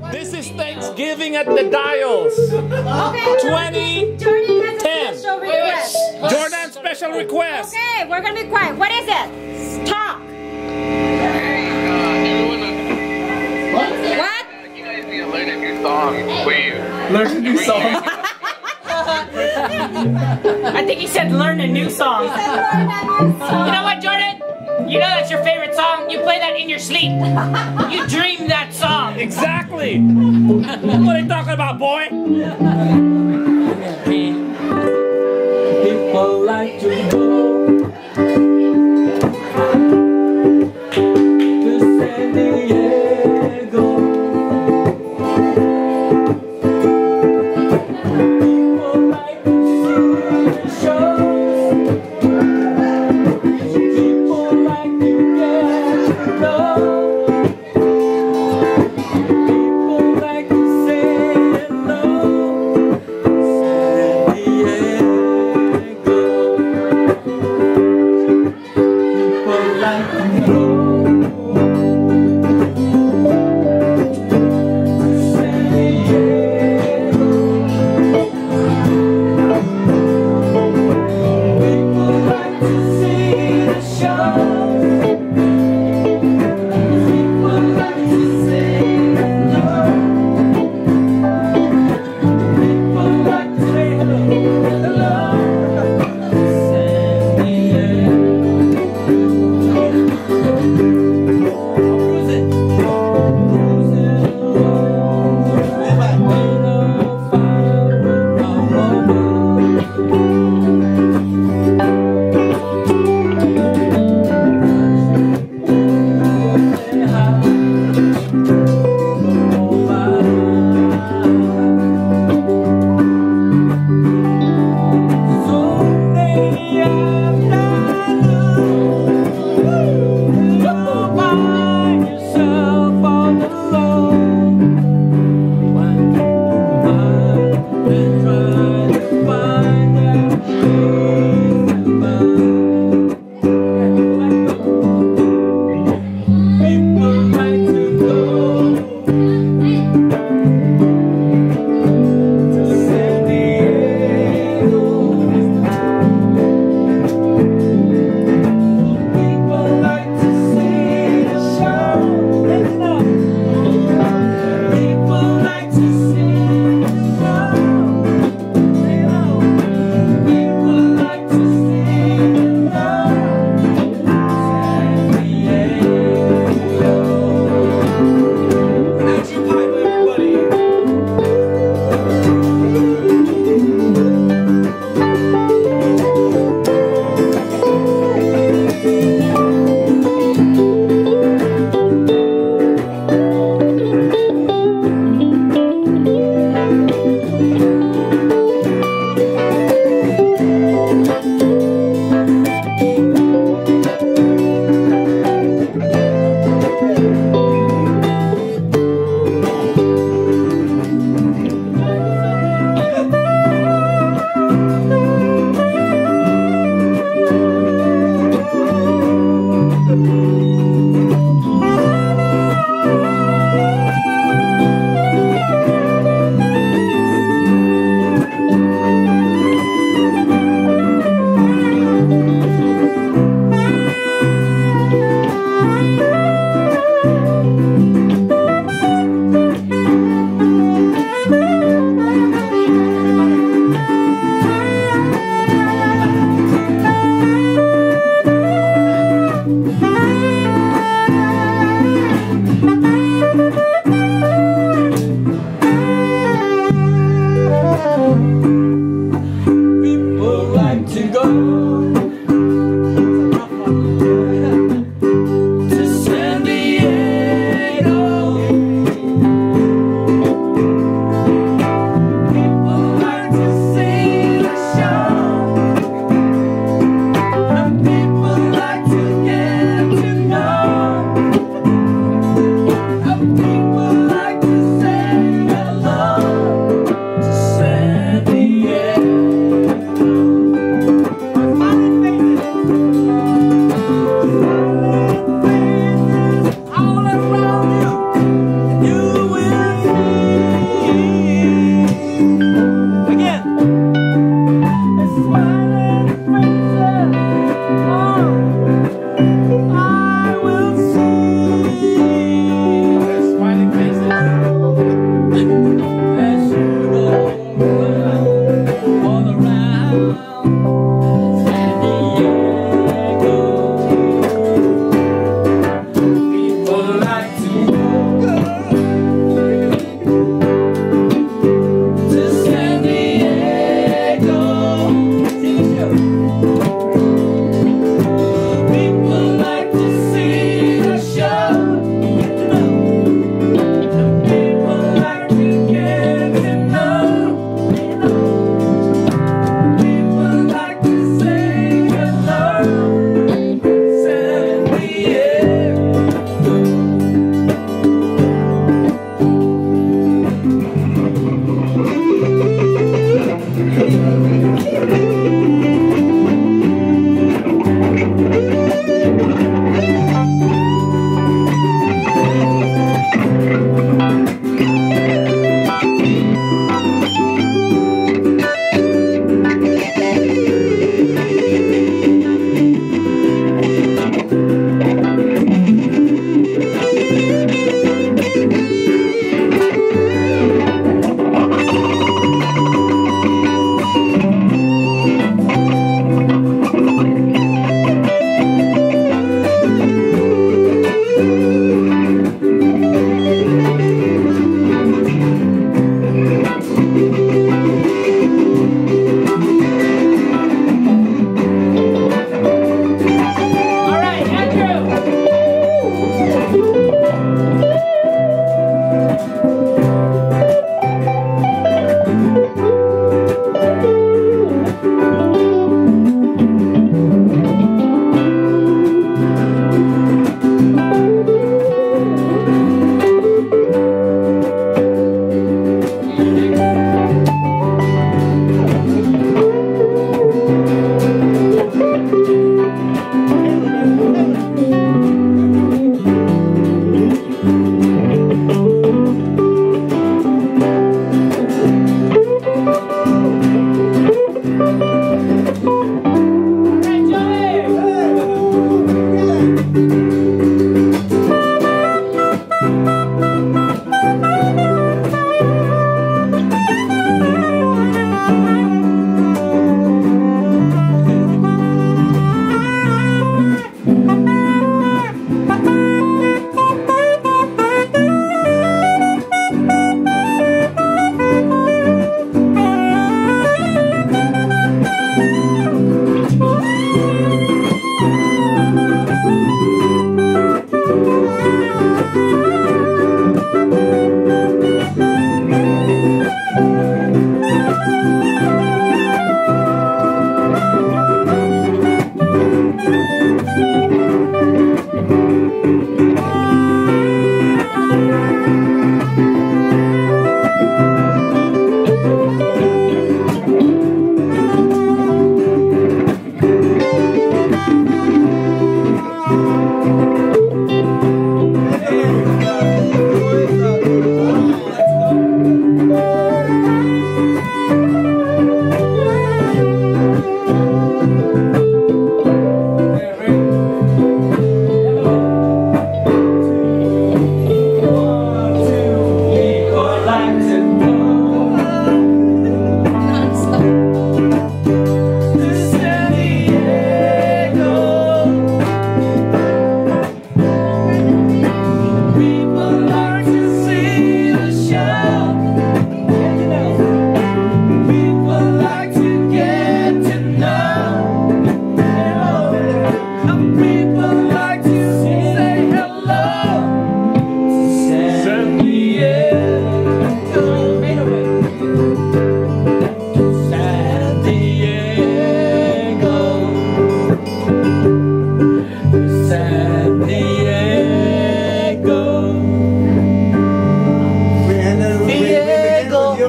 This is Thanksgiving at the Dials. Okay. 2010. Special request. Jordan special request. Okay, we're gonna be quiet. What is it? Talk. What? You guys need to learn a new song, please. Learn a new song. I think he said learn a new song. You know what, Jordan? You know that's your favorite song? You play that in your sleep. You dream that song. Exactly. What are you talking about, boy? People like to go to San Diego. People like to see the shows. People like to get to know. People like to say hello.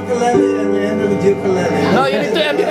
ukulele and we ended with ukulele. No, you need to end it